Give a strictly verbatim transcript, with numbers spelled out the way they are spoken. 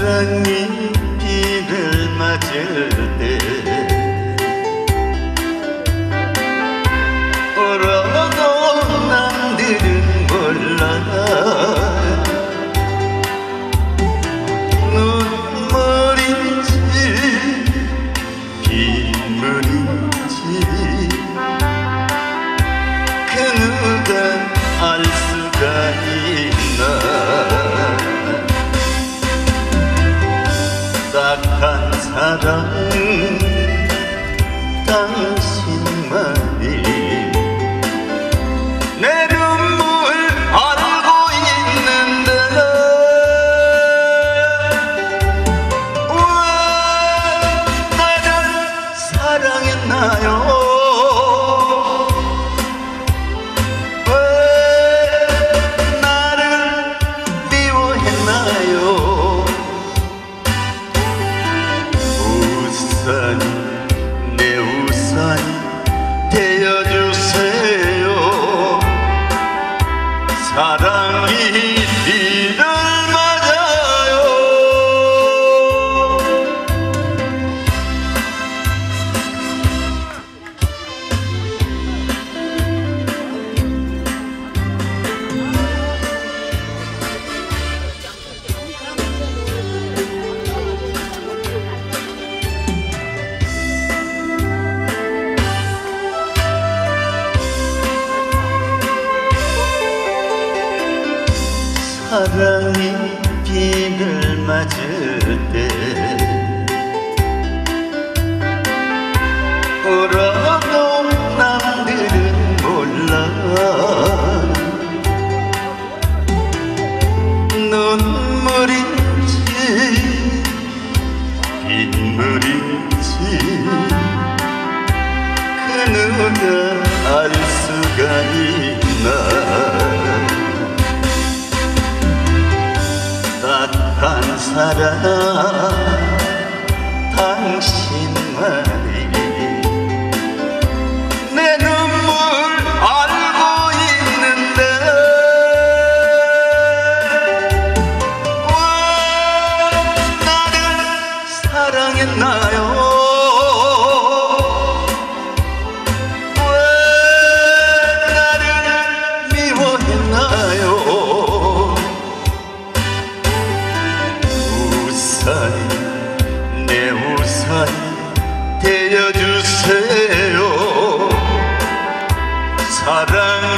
사랑이 비를 맞을 때 울어도 남들은 몰라 눈물인지 빗물인지 그 누가 알 수가 있나. 딱한 사랑 당신만이 내 눈물 알고 있는데 왜 나를 사랑했나요? 왜 나를 미워했나요? 우산이 내 우산이 되어주세요. 사랑이 비를 맞아요. 사랑이 비를 맞을 때 울어도 남들은 몰라 눈물인지 빗물인지 그 누가 알 수가 있나. 딱한 사랑 당신만이 내 눈물 알고 있는데 왜 나를 사랑했나요? 왜 나를 미워했나요? 우산이 내 우산이 되어주세요. 사랑